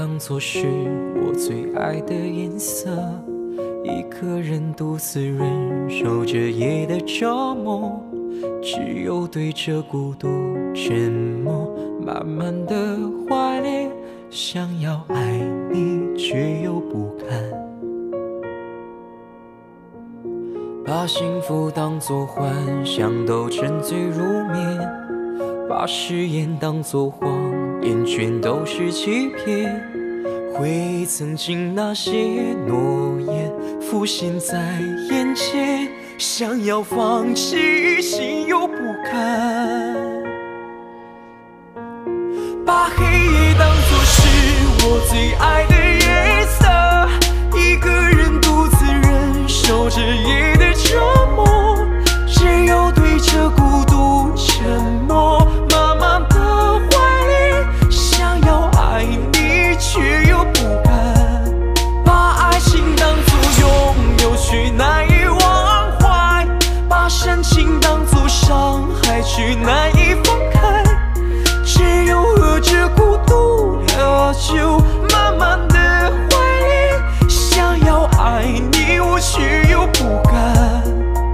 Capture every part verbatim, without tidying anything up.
当作是我最爱的颜色，一个人独自忍受着夜的折磨，只有对着孤独沉默，慢慢的坏裂，想要爱你却又不敢，把幸福当作幻想都沉醉入眠，把誓言当作谎言全都是欺骗，回忆曾经那些诺言浮现在眼前，想要放弃心又不甘，把黑夜当作是我最爱的颜色，一个人独自忍受着夜的折磨，只有对着孤独沉默，慢慢的怀念，想要爱你却又不敢，把爱情当作拥有却难以忘怀，把深情当作伤害却难以放开，只有和着孤独喝酒，慢慢的怀念，想要爱你我却又不敢。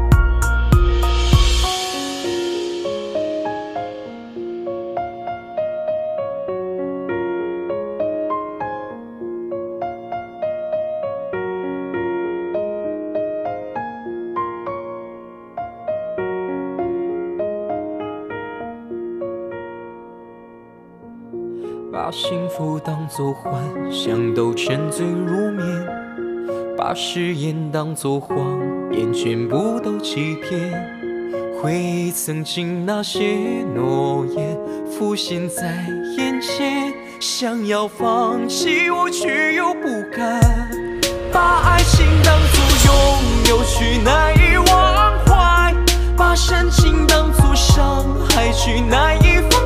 把幸福当作幻想都沉醉入眠，把誓言当作谎言全部都欺骗，回忆曾经那些诺言浮现在眼前，想要放弃我却又不敢，把爱情当作拥有却难以忘怀，把深情当作伤害却难以放